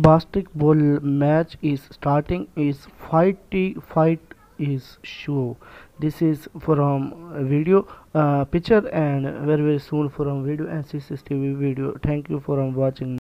basketball match is starting. Is fight is show. This is from video picture, and very soon from video and CCTV video. Thank you for watching.